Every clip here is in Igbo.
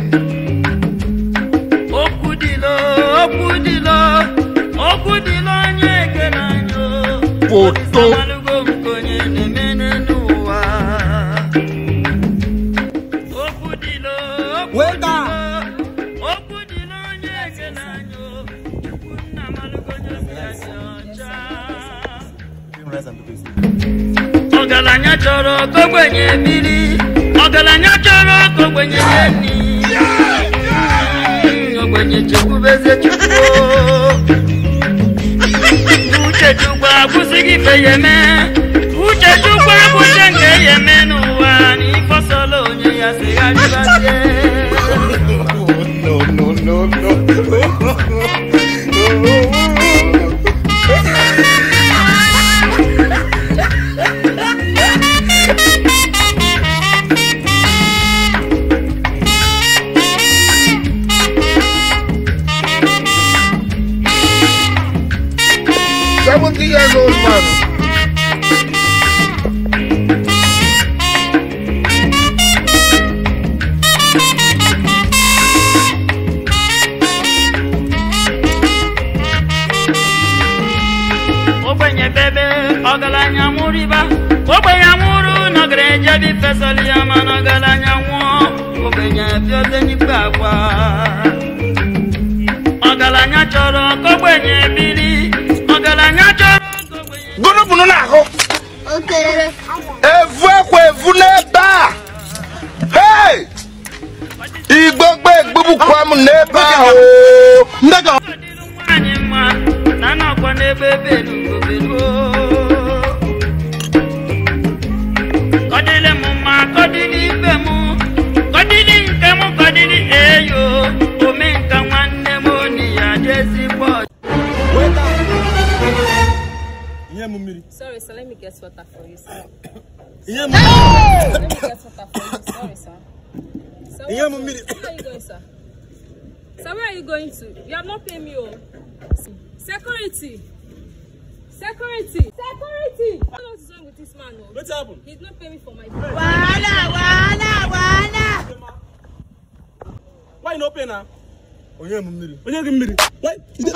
Ogalanya choro kogwenye biri, ogalanya choro kogwenye yeni, kogwenye chukubeze chukuo. Uche chukwa kusigi feyeme, uche chukwa kushenge yeme nuwa, ni fosolo nye ya segari basye. What years old man? Obenye bebe, ogalanya muriba, obenya muru no greje bi fesali amana ogalanya wo, obenye bioze ni baba. Ogalanya choro kogbenye biri, ogalanya choro kogbenye. Gono bunu na ho. Okay. Evu neba. Hey! Igbogbo egbubu kwamu neba o. Ndega. Nana kwa nebe belu. Kodile muma, kodili bemu, kodili nkemu, kodili eyo. Omenka mwane moni ya jezi boy. Sorry, sir. Let me guess water for you, sir. Let me guess water for you. Sorry, sir. Sir, where are you going, sir? Sir, where are you going to? You have not paid me, oh. Security. Security. Security. What is wrong with this man, oh? What's happened? He's not paying me for my food. Why no pay now? Onye mmiri. Why?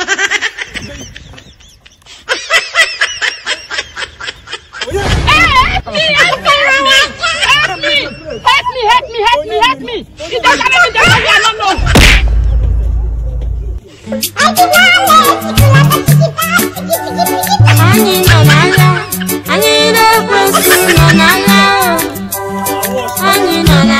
Help me! He doesn't I don't know. I need a question,